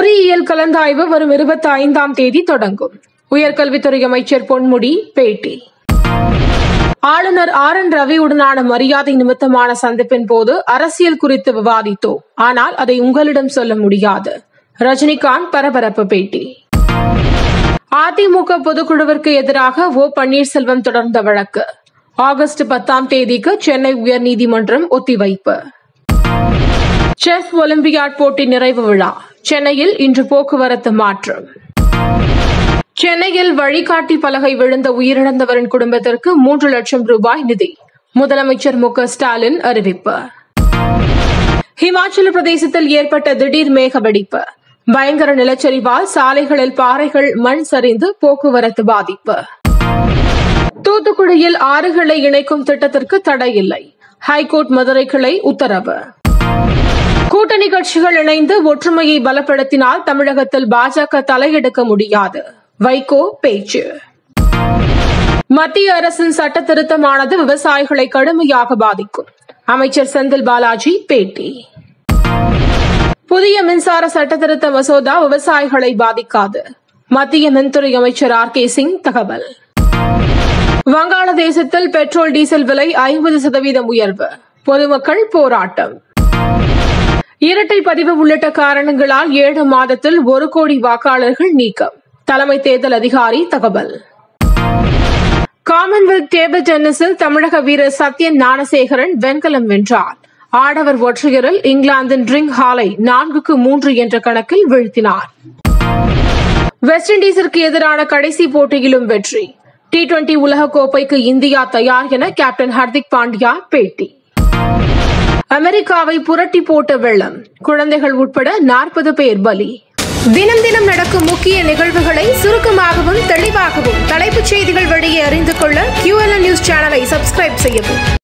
பொறியியல் கலந்தாய்வு வரும் 25ஆம் தேதி தொடங்கும். உயர்கல்வித்துறை அமைச்சர் பொன்முடி பேட்டி. ஆளுநர் RN ரவியுடனான மரியாதை நிமித்தமான சந்திப்பின் போது அரசியல் குறித்து விவாதித்தோம். ஆனால் அதை உங்களிடம் சொல்ல முடியாது. ரஜினிகாந்த் பரபரப்பு பேட்டி. அதிமுக பொதுக்குழுவிற்கு எதிராக ஓ பன்னீர்செல்வம் தொடர்ந்த வழக்கு ஆகஸ்ட் 10ஆம் தேதிக்கு சென்னை உயர்நீதிமன்றம் ஒத்திவைப்பு. செஸ் ஒலிம்பியாட் போட்டி நிறைவு விழா சென்னையில் இன்று போக்குவரத்து மாற்றம். சென்னையில் வழிகாட்டி பலகை விழுந்த உயிரிழந்தவரின் குடும்பத்திற்கு 3 லட்சம் ரூபாய் நிதி முதலமைச்சர் மு.க. ஸ்டாலின் அறிவிப்பு. ஹிமாச்சல பிரதேசத்தில் ஏற்பட்ட திடீர் மேக வெடிப்பு, பயங்கர நிலச்சரிவால் சாலைகளில் பாறைகள் மண் சரிந்து போக்குவரத்து பாதிப்பு. தூத்துக்குடியில் ஆறுகளை இணைக்கும் திட்டத்திற்கு தடை இல்லை, ஹைகோர்ட் மதுரை கிளை உத்தரவு. கூட்டணி கட்சிகள் இணைந்து ஒற்றுமையை பலப்படுத்தினால் தமிழகத்தில் பாஜக தலையெடுக்க முடியாது, வைகோ பேச்சு. மத்திய அரசின் சட்ட திருத்தமானது விவசாயிகளை கடுமையாக பாதிக்கும், அமைச்சர் செந்தில் பாலாஜி பேட்டி. புதிய மின்சார சட்ட திருத்த மசோதா விவசாயிகளை பாதிக்காது, மத்திய மின்துறை அமைச்சர் RK சிங் தகவல். வங்காளதேசத்தில் பெட்ரோல் டீசல் விலை 50% உயர்வு, பொதுமக்கள் போராட்டம். இரட்டை பதிவு உள்ளிட்ட காரணங்களால் 7 மாதத்தில் 1 கோடி வாக்காளர்கள் நீக்கம், தலைமை தேர்தல் அதிகாரி தகவல். காமன்வெல்த் டேபிள் டென்னிஸில் தமிழக வீரர் சத்யன் ஞானசேகரன் வெண்கலம் வென்றார். ஆடவர் ஒற்றையரில் இங்கிலாந்தின் ரிங் ஹாலை 4-3 என்ற கணக்கில் வீழ்த்தினார். வெஸ்ட் இண்டீஸிற்கு எதிரான கடைசி போட்டியிலும் வெற்றி, T20 உலகக்கோப்பைக்கு இந்தியா தயார் என கேப்டன் ஹர்திக் பாண்டியா பேட்டி. அமெரிக்காவை புரட்டி போட்ட வெள்ளம், குழந்தைகள் உட்பட 40 பேர் பலி. தினம் தினம் நடக்கும் முக்கிய நிகழ்வுகளை சுருக்கமாகவும் தெளிவாகவும் தலைப்புச் செய்திகள் வழியே அறிந்து கொள்ள QLN நியூஸ் சேனலை சப்ஸ்கிரைப் செய்யவும்.